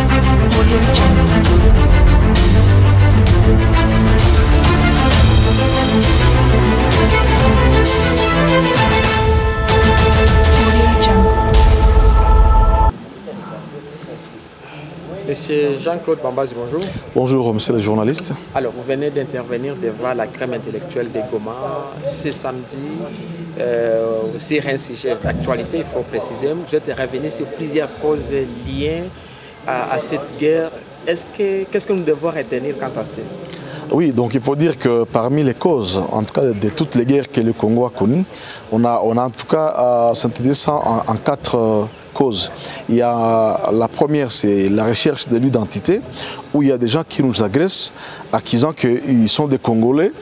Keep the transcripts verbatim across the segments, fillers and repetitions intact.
Monsieur Jean-Claude Bambazi, bonjour. Bonjour, monsieur le journaliste. Alors, vous venez d'intervenir devant la crème intellectuelle des Goma ce samedi euh, sur un sujet d'actualité, il faut préciser. Vous êtes revenu sur plusieurs causes liées à, à cette guerre. Est-ce que, qu'est-ce que nous devons retenir quant à ça? Oui, donc il faut dire que parmi les causes, en tout cas de toutes les guerres que le Congo a connues, on a, on a en tout cas euh, synthétisé ça en, en quatre euh, causes. Il y a la première, c'est la recherche de l'identité, où il y a des gens qui nous agressent, accusant qu'ils sont des Congolais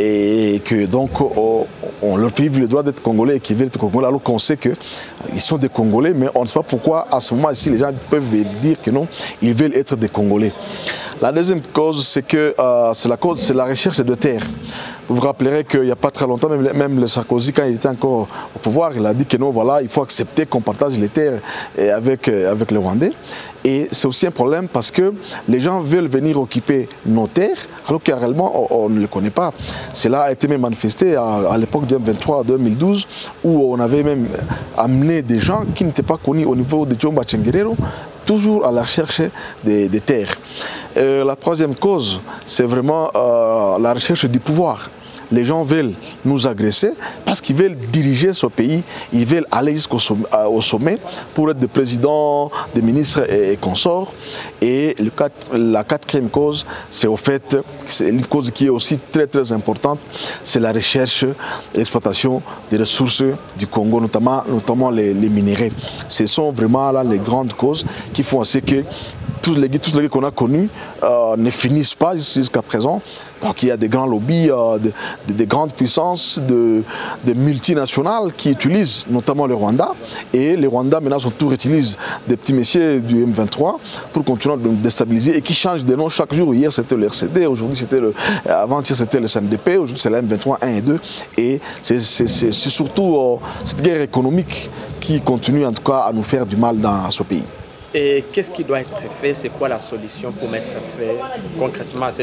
et que donc on, on leur prive le droit d'être Congolais et qu'ils veulent être Congolais, alors qu'on sait qu'ils sont des Congolais, mais on ne sait pas pourquoi à ce moment-ci les gens peuvent dire que non, ils veulent être des Congolais. La deuxième cause, c'est que euh, c'est la cause, c'est la recherche de terre. Vous vous rappellerez qu'il n'y a pas très longtemps, même, même le Sarkozy, quand il était encore au pouvoir, il a dit que non, voilà, il faut accepter qu'on partage les terres avec, avec les Rwandais. Et c'est aussi un problème parce que les gens veulent venir occuper nos terres, alors que réellement on, on ne les connaît pas. Cela a été même manifesté à, à l'époque du M vingt-trois deux mille douze, où on avait même amené des gens qui n'étaient pas connus au niveau de Djomba Tchenguerero, toujours à la recherche des, des terres. Euh, la troisième cause, c'est vraiment euh, la recherche du pouvoir. Les gens veulent nous agresser parce qu'ils veulent diriger ce pays, ils veulent aller jusqu'au sommet, au sommet pour être des présidents, des ministres et, et consorts. Et le, la quatrième cause, c'est au fait, c'est une cause qui est aussi très très importante, c'est la recherche et l'exploitation des ressources du Congo, notamment, notamment les, les minéraux. Ce sont vraiment là les grandes causes qui font ainsi que toutes les guerres toutes les qu'on a connues euh, ne finissent pas jusqu'à présent. Donc il y a des grands lobbies, euh, de, de, de grandes puissances, de, de multinationales qui utilisent notamment le Rwanda. Et les Rwandais maintenant son tour utilisent des petits messieurs du M vingt-trois pour continuer de déstabiliser et qui changent de nom chaque jour. Hier c'était le R C D, aujourd'hui c'était le, avant-hier c'était le S N D P, aujourd'hui c'est le M vingt-trois un et deux. Et c'est surtout euh, cette guerre économique qui continue en tout cas à nous faire du mal dans ce pays. Et qu'est-ce qui doit être fait? C'est quoi la solution pour mettre fin concrètement à cette,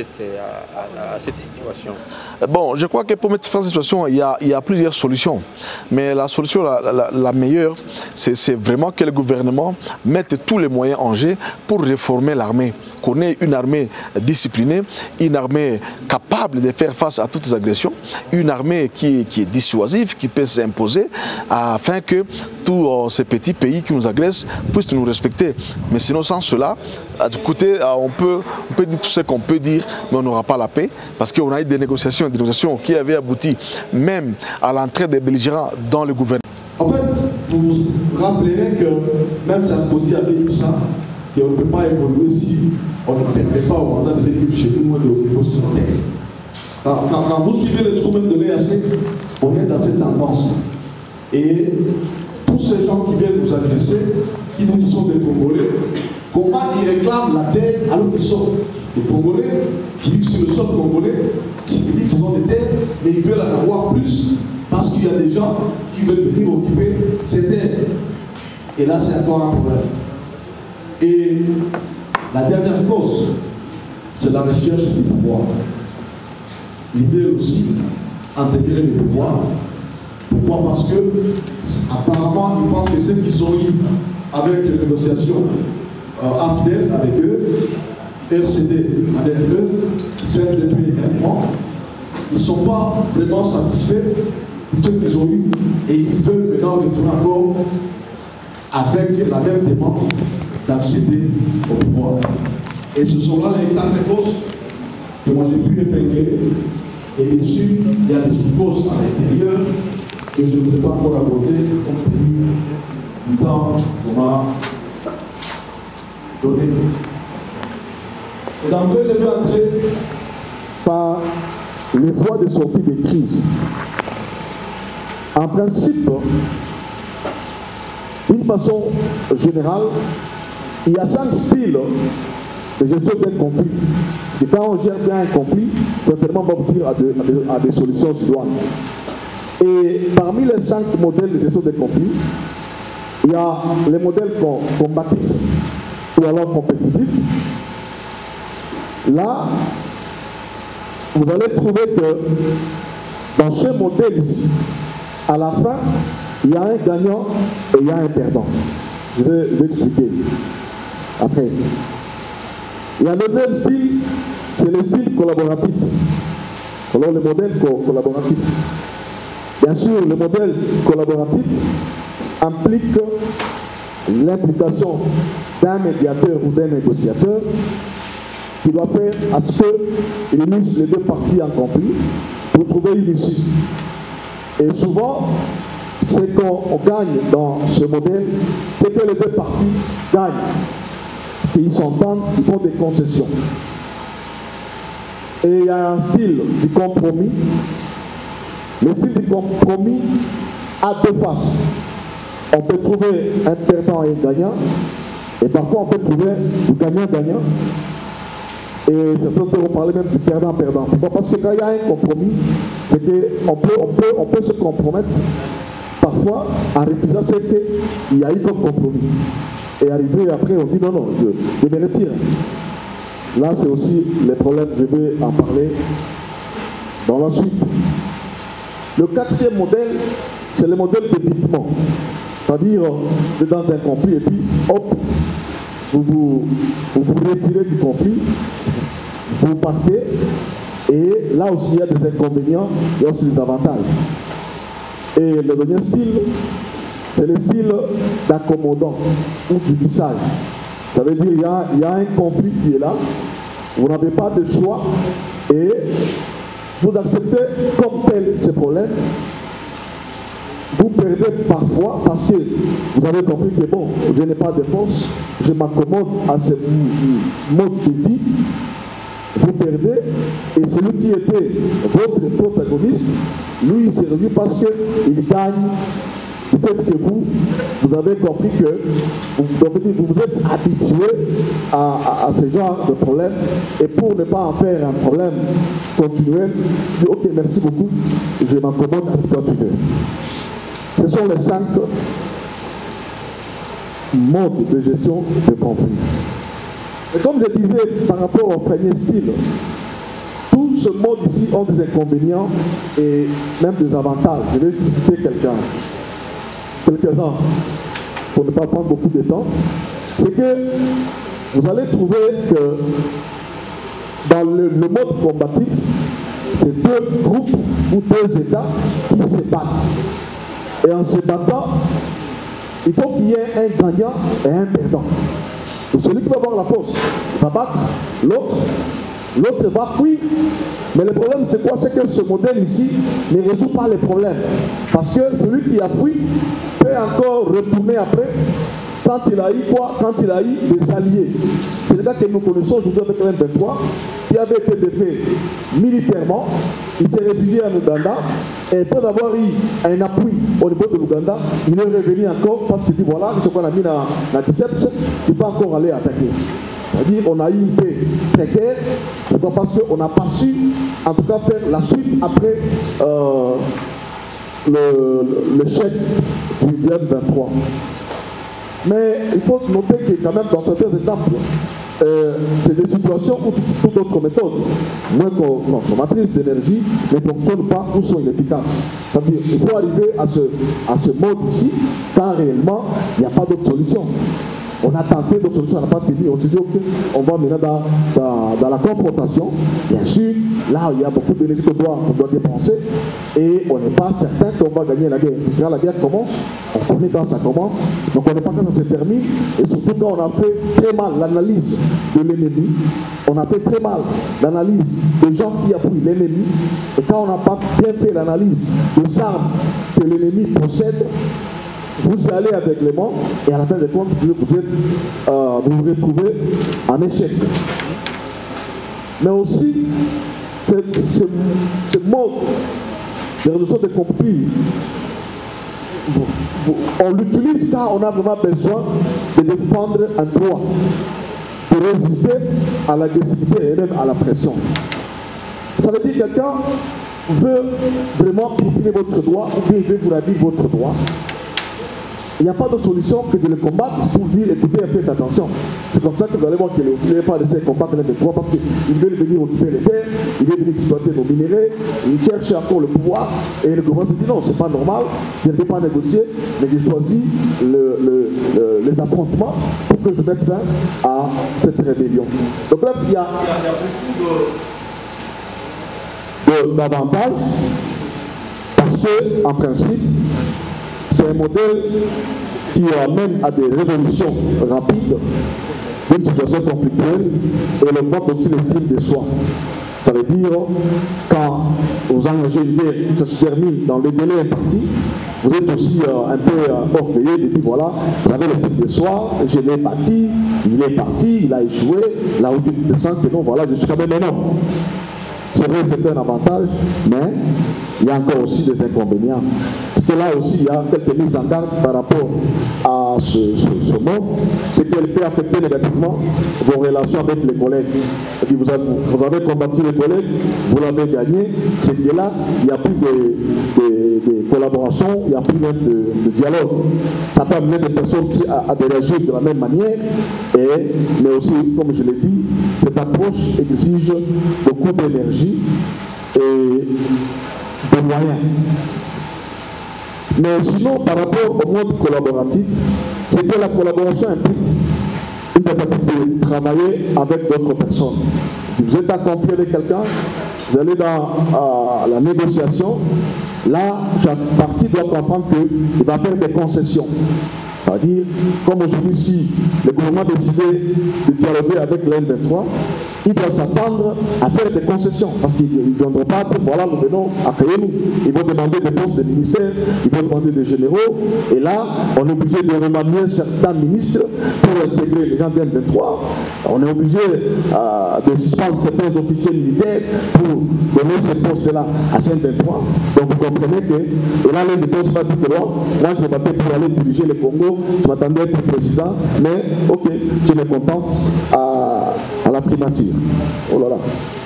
à, à cette situation? Bon, je crois que pour mettre fin à cette situation, il y a, il y a plusieurs solutions. Mais la solution la, la, la meilleure, c'est vraiment que le gouvernement mette tous les moyens en jeu pour réformer l'armée. Qu'on ait une armée disciplinée, une armée capable de faire face à toutes les agressions, une armée qui, qui est dissuasive, qui peut s'imposer, afin que tous euh, ces petits pays qui nous agressent puissent nous respecter. Mais sinon, sans cela, écoutez, on peut, on peut dire tout ce qu'on peut dire, mais on n'aura pas la paix, parce qu'on a eu des négociations, des négociations qui avaient abouti même à l'entrée des belligérants dans le gouvernement. En fait, vous vous rappellerez que même Sarkozy avait dit ça, qu'on ne peut pas évoluer si on ne permet pas au Rwanda de venir chez nous ou de négocier en terre. Quand, quand, quand vous suivez le discours même de l'E A C, on est dans cette tendance. Et tous ces gens qui viennent nous agresser, qui disent qu'ils sont des Congolais, comment ils réclament la terre alors qu'ils sont des Congolais, qui vivent sur le sol congolais, c'est dire qu'ils ont des terres, mais ils veulent en avoir plus parce qu'il y a des gens qui veulent venir occuper ces terres. Et là, c'est encore un problème. Et la dernière cause, c'est la recherche du pouvoir. L'idée aussi, intégrer le pouvoir. Pourquoi? Parce que, apparemment, ils pensent que ceux qui sont eu avec les négociations, euh, A F D E L avec eux, R C D avec eux, C N D P également, ils ne sont pas vraiment satisfaits de ce qu'ils ont eu et ils veulent maintenant retourner encore avec la même demande d'accéder au pouvoir. Et ce sont là les quatre causes que moi j'ai pu épingler. Et bien sûr, il y a des sous-causes à l'intérieur que je ne voudrais pas encore aborder compte tenu du temps qu'on m'a donné. Et dans deux, je vais entrer par les voies de sortie des crises. En principe, d'une façon générale, il y a cinq styles de gestion d'un conflit. Et quand on gère bien un conflit, certainement on va aboutir à, de, à, de, à des solutions idoines. Et parmi les cinq modèles de gestion des conflits, il y a les modèles combatifs. ou alors compétitif, là, vous allez trouver que dans ce modèle ici, à la fin, il y a un gagnant et il y a un perdant. Je vais, je vais expliquer après. Il y a un deuxième style, c'est le style collaboratif. Alors le modèle co collaboratif. Bien sûr, le modèle collaboratif implique l'implication d'un médiateur ou d'un négociateur qui doit faire à ce qu'il unisse les deux parties en conflit pour trouver une issue. Et souvent, ce qu'on gagne dans ce modèle, c'est que les deux parties gagnent. Ils s'entendent, ils font des concessions. Et il y a un style du compromis. Le style du compromis a deux faces. On peut trouver un perdant et un gagnant, et parfois on peut trouver du gagnant-gagnant. Et certains vont parler même du perdant-perdant. Pourquoi? Parce que quand il y a un compromis, c'est qu'on peut, on peut, on peut se compromettre. Parfois, en refusant ce qu'il y a eu comme compromis. Et arrivé après, on dit non, non, je, je me retire. Là, c'est aussi les problèmes, je vais en parler dans la suite. Le quatrième modèle, c'est le modèle d'évitement. C'est-à-dire, vous êtes dans un conflit et puis, hop, vous vous, vous vous retirez du conflit, vous partez, et là aussi il y a des inconvénients, il y a aussi des avantages. Et le dernier style, c'est le style d'accommodant ou du lissage. Ça veut dire qu'il y a, il y a un conflit qui est là, vous n'avez pas de choix, et vous acceptez comme tel ce problème. Vous perdez parfois parce que vous avez compris que bon, je n'ai pas de force, je m'accommode à ce mode de vie. Vous perdez, et celui qui était votre protagoniste, lui il s'est revu parce qu'il gagne du fait que vous, vous avez compris que vous, vous vous êtes habitué à, à, à ce genre de problème, et pour ne pas en faire un problème continuel, vous dites ok, merci beaucoup, je m'accommode à ce que tu veux. Ce sont les cinq modes de gestion de conflit. Et comme je disais par rapport au premier style, tous ce mode ici ont des inconvénients et même des avantages. Je vais citer quelqu'un, quelques-uns pour ne pas prendre beaucoup de temps. C'est que vous allez trouver que dans le, le mode combatif, c'est deux groupes ou deux États qui se battent. Et en se battant, il faut qu'il y ait un gagnant et un perdant. Donc celui qui va avoir la force va battre l'autre, l'autre va fuir. Mais le problème c'est quoi? C'est que ce modèle ici ne résout pas les problèmes. Parce que celui qui a fui peut encore retourner après quand il a eu quoi? Quand il a eu des alliés. C'est le cas que nous connaissons aujourd'hui avec l'M vingt-trois, qui avait été défait militairement. Il s'est réfugié en Ouganda, et après avoir eu un appui au niveau de l'Ouganda, il est revenu encore parce qu'il dit voilà, ce qu'on a mis dans la biceps, tu peux encore aller attaquer. C'est-à-dire qu'on a eu une paix précaire, pourquoi? Parce qu'on n'a pas su, en tout cas, faire la suite après euh, le, le chèque du M vingt-trois. Mais il faut noter que quand même dans certains exemples, euh, c'est des situations où toute d'autres méthodes, moins consommatrices d'énergie, ne fonctionnent pas ou sont inefficaces. C'est-à-dire qu'il faut arriver à ce, à ce mode ici, quand réellement il n'y a pas d'autre solution. On a tenté d'autres solutions, on n'a pas tenu, on s'est dit ok, on va maintenant dans, dans, dans la confrontation. Bien sûr, là il y a beaucoup d'énergie qu'on doit, qu'on doit dépenser, et on n'est pas certain qu'on va gagner la guerre. Quand la guerre commence, on connaît quand ça commence, donc on n'est pas quand ça se termine, et surtout quand on a fait très mal l'analyse de l'ennemi, on a fait très mal l'analyse des gens qui appuient l'ennemi, et quand on n'a pas bien fait l'analyse des armes que l'ennemi possède, vous allez avec les mains et à la fin de compte, vous, êtes, euh, vous vous retrouvez en échec. Mais aussi, ce, ce, ce mode de résolution des conflits, on l'utilise quand on a vraiment besoin de défendre un droit, de résister à l'agressivité et même à la pression. Ça veut dire que quelqu'un veut vraiment piétiner votre droit ou bien veut vous ravir votre droit. il n'y a pas de solution que de le combattre pour dire écoutez, faites attention. C'est comme ça que vous allez voir qu'il n'est pas laissé combattre les M vingt-trois parce qu'ils veulent venir occuper les terres, ils veulent venir exploiter nos minéraux, ils cherchent encore le pouvoir et le gouvernement se dit non, c'est pas normal, je ne vais pas négocier, mais j'ai choisi le, le, le, les affrontements pour que je mette fin à cette rébellion. Donc là, il y a, il y a beaucoup d'avantages parce qu'en principe, c'est un modèle qui amène à des résolutions rapides d'une situation conflictuelle et le vote aussi l'estime de soi. Ça veut dire, quand vous engagez une guerre, ça se termine dans les délais impartis, vous êtes aussi euh, un peu euh, orgueilleux de dire voilà, vous avez l'estime de soi, je l'ai bâti, il est parti, il a échoué, là où tu te sens que non, voilà, je suis quand même un homme. C'est vrai que c'est un avantage, mais il y a encore aussi des inconvénients. Parce que là aussi, il y a quelques mises en garde par rapport à ce, ce, ce monde, c'est qu'elle peut affecter négativement vos relations avec les collègues. Vous avez, vous avez combattu les collègues, vous l'avez gagné, c'est que là, il n'y a plus de, de, de collaboration, il n'y a plus même de, de dialogue. Ça peut amener des personnes à, à réagir de la même manière, et, mais aussi, comme je l'ai dit, cette approche exige beaucoup d'énergie et de moyens. Mais sinon, par rapport au monde collaboratif, c'est que la collaboration implique une tentative de travailler avec d'autres personnes. Vous êtes à confier avec quelqu'un, vous allez dans euh, la négociation, là, chaque partie doit comprendre qu'il va faire des concessions. C'est-à-dire, comme aujourd'hui, si le gouvernement a décidé de dialoguer avec l'M vingt-trois, il doit s'attendre à faire des concessions, parce qu'ils ne viendront pas dire, voilà, nous venons, accueillez-nous. Ils vont demander des postes de ministère, ils vont demander des généraux, et là, on est obligé de remanier certains ministres pour intégrer les gens de l'M vingt-trois. On est obligé euh, de suspendre certains officiers militaires pour donner ces postes-là à C M vingt-trois. Donc vous comprenez que, et là, l'M vingt-trois va dire que moi, je m'attendais pour aller diriger le Congo, je m'attendais à être président, mais ok, je me contente à, à la primature. Oh là là,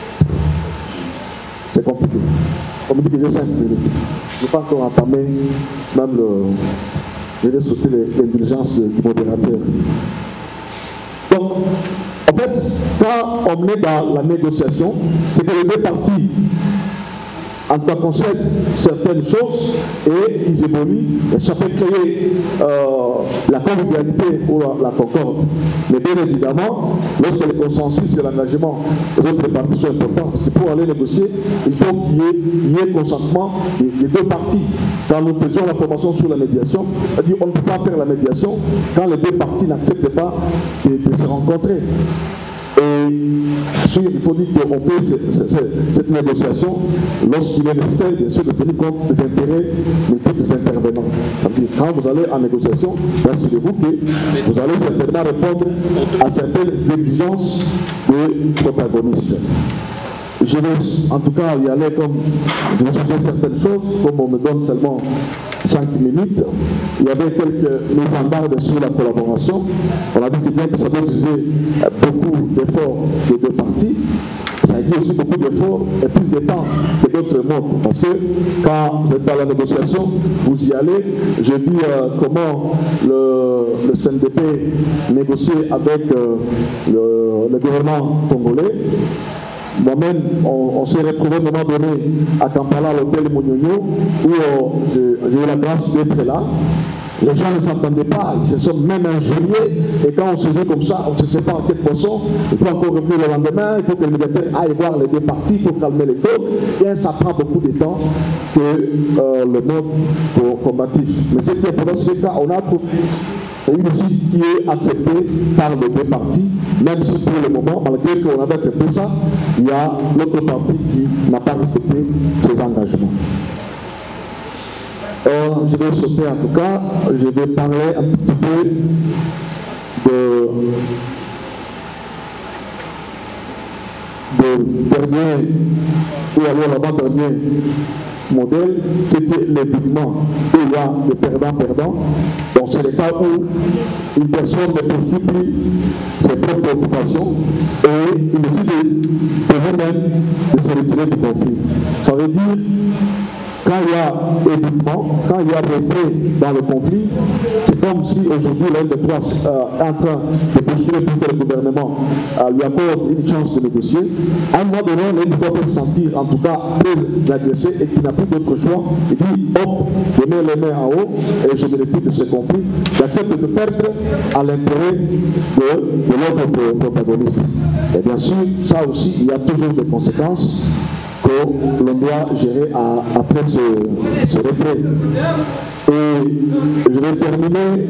c'est compliqué. On me dit que j'ai cinq minutes. Je n'ai pas encore entamé même le. Je vais sauter l'indulgence du modérateur. Donc, en fait, quand on est dans la négociation, c'est que les deux parties, en tout cas, concèdent certaines choses et ils évoluent. Et ça peut créer euh, la convivialité ou la, la concorde. Mais bien évidemment, lorsque le consensus et l'engagement des autres parties sont importants, parce que pour aller négocier, il faut qu'il y, y ait consentement des, des deux parties. Quand nous faisions la formation sur la médiation, c'est-à-dire on ne peut pas faire la médiation quand les deux parties n'acceptent pas de, de se rencontrer. Et il faut dire qu'on fait cette, cette, cette négociation lorsqu'il est nécessaire, bien sûr, de tenir compte des intérêts multiples des intervenants. C'est-à-dire, quand vous allez en négociation, rassurez-vous que vous allez certainement répondre à certaines exigences des protagonistes. Je vais en tout cas y aller comme je vais changer certaines choses, comme on me donne seulement cinq minutes. Il y avait quelques mises en garde sur la collaboration. On a vu que bien que ça doit utiliser beaucoup d'efforts des deux parties, ça a dit aussi beaucoup d'efforts et plus de temps que d'autres modes. Parce que quand vous êtes dans la négociation, vous y allez. J'ai vu euh, comment le, le C N D P négociait avec euh, le, le gouvernement congolais. Moi-même, on, on s'est retrouvé à un moment donné à Kampala, à l'hôtel Mouniounio, où euh, j'ai eu la grâce d'être là. Les gens ne s'entendaient pas, ils se sont même injuriés, et quand on se dit comme ça, on ne sait pas à quel poisson, il faut encore revenir le lendemain, il faut que le militaire aille voir les deux parties pour calmer les taux, et ça prend beaucoup de temps que euh, le mode combatif. Mais c'est que pendant ce cas, on a trouvé une issue qui est acceptée par les deux parties, même si pour le moment, malgré qu'on avait accepté ça, il y a l'autre partie qui n'a pas respecté ses engagements. Euh, je vais sauter en tout cas, je vais parler un petit peu de, de dernier, ou alors l'avant-dernier modèle, c'était l'évitement. Il y a des perdants-perdants. Donc c'est le cas où une personne ne poursuit plus ses propres préoccupations et il décide de vous-même de se retirer du conflit. Ça veut dire, quand il y a évitement, quand il y a retrait dans le conflit, c'est comme si aujourd'hui l'L D trois euh, est en train de postuler pour que le gouvernement euh, lui accorde une chance de négocier. À un moment donné, l'L D trois peut se sentir en tout cas très agressé et qu'il n'a plus d'autre choix. Il dit hop, je mets les mains en haut et je me retire de ce conflit. J'accepte de perdre à l'intérêt de, de l'autre protagoniste. Et bien sûr, ça aussi, il y a toujours des conséquences que l'on doit gérer à, après ce, ce retrait. Et je vais terminer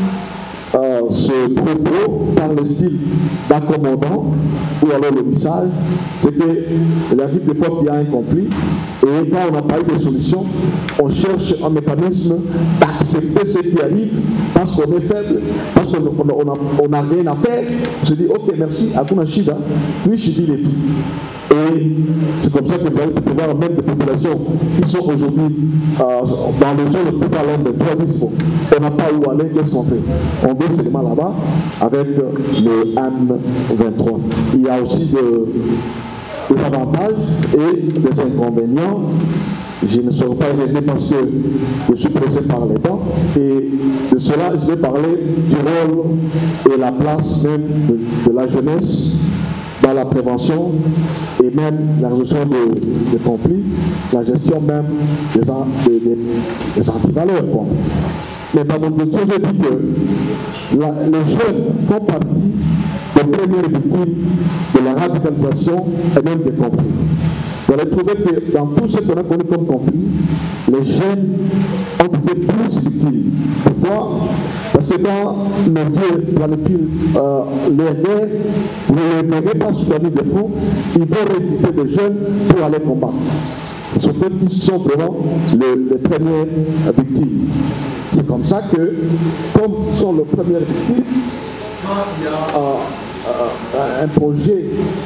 euh, ce propos par le style d'accommodant ou alors le message, c'est qu'il arrive des fois qu'il y a un conflit et quand on n'a pas eu de solution, on cherche un mécanisme d'accepter ce qui arrive parce qu'on est faible, parce qu'on n'a on a, on a rien à faire. On se dit ok merci, Akuna Shida, lui je dis les tout. Et c'est comme ça que vous allez pouvoir même des populations qui sont aujourd'hui euh, dans les zones plus parlantes de tourisme. On n'a pas où aller, qu'est-ce qu'on fait? On va seulement là-bas avec le M vingt-trois. Il y a aussi de, des avantages et des inconvénients. Je ne saurais pas y revenir parce que je suis pressé par les temps. Et de cela, je vais parler du rôle et la place même de, de la jeunesse dans la prévention et même la résolution des de conflits, la gestion même des, des, des, des antivaleurs. Bon. Mais dans mon question, je dis que la, les jeunes font partie des premières victimes de la radicalisation et même des conflits. Vous allez trouver que dans tout ce qu'on a connu comme conflit, les jeunes ont été plus victimes. Pourquoi? Parce que quand nos vieux planifient euh, les guerres, vous ne les verrez pas sur la ligne de front, ils vont recruter des jeunes pour aller combattre. Ce sont eux qui sont vraiment le, les premières victimes. C'est comme ça que, comme ils sont les premières victimes, quand il y a euh, euh, un projet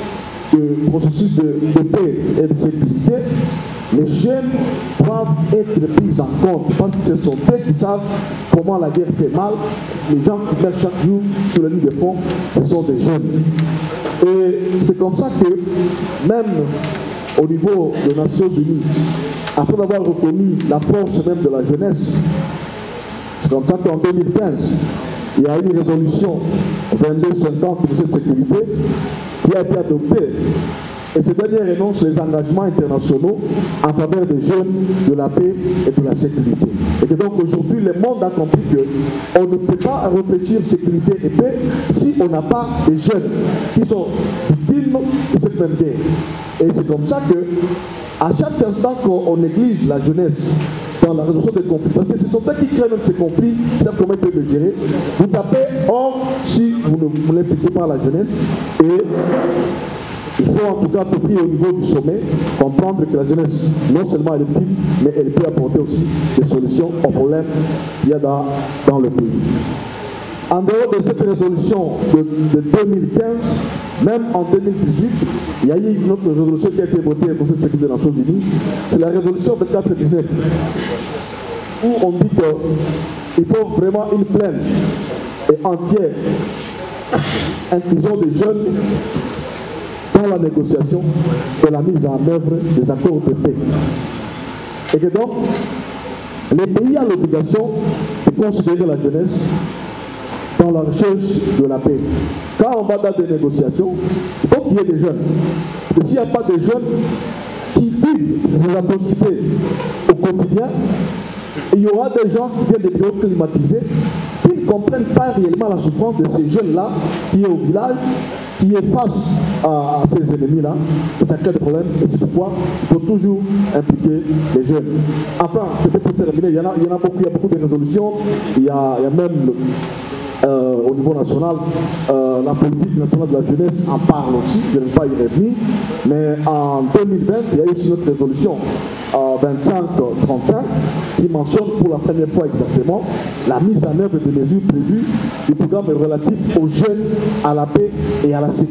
de processus de, de paix et de sécurité, les jeunes doivent être pris en compte parce que ce sont eux qui savent comment la guerre fait mal. Les gens qui mettent chaque jour sur la ligne de front, ce sont des jeunes. Et c'est comme ça que même au niveau des Nations Unies, après avoir reconnu la force même de la jeunesse, c'est comme ça qu'en deux mille quinze, il y a eu une résolution vingt-deux cinquante de cette sécurité qui a été adoptée. Et cette dernière énonce les engagements internationaux en faveur des jeunes, de la paix et de la sécurité. Et que donc aujourd'hui, le monde a compris qu'on ne peut pas réfléchir sécurité et paix si on n'a pas des jeunes qui sont victimes de cette même guerre. Et c'est comme ça que, à chaque instant qu'on néglige la jeunesse dans la résolution des conflits, parce que ce sont eux qui créent même ces conflits, qui savent comment ils peuvent les gérer, vous tapez or si vous ne vous l'impliquez pas à la jeunesse. Et il faut en tout cas, tout prix au niveau du sommet, comprendre que la jeunesse, non seulement elle est victime, mais elle peut apporter aussi des solutions aux problèmes qu'il y a dans, dans le pays. En dehors de cette résolution de, de deux mille quinze, même en deux mille dix-huit, il y a eu une autre résolution qui a été votée pour cette sécurité des Nations Unies, c'est la résolution vingt-quatre dix-neuf, où on dit qu'il faut vraiment une pleine et entière inclusion des jeunes dans la négociation et la mise en œuvre des accords de paix. Et que donc, les pays ont l'obligation de considérer la jeunesse dans la recherche de la paix. Quand on va dans des négociations, il faut qu'il y ait des jeunes. Et s'il n'y a pas de jeunes qui vivent ces atrocités au quotidien, il y aura des gens qui viennent des bureaux climatisés qui ne comprennent pas réellement la souffrance de ces jeunes-là qui est au village, qui est face à, à ces ennemis-là, et ça crée des problèmes. Et c'est pourquoi il faut toujours impliquer les jeunes. Enfin, peut-être pour terminer, il y en a, il y en a beaucoup, il y a beaucoup de résolutions, il y a, il y a même le, euh, au niveau national, euh, la politique nationale de la jeunesse en parle aussi, je ne vais pas y revenir, mais en deux mille vingt, il y a eu aussi notre résolution euh, vingt-cinq trente-cinq qui mentionne pour la première fois exactement la mise en œuvre de mesures prévues du programme relatif aux jeunes, à la paix et à la sécurité.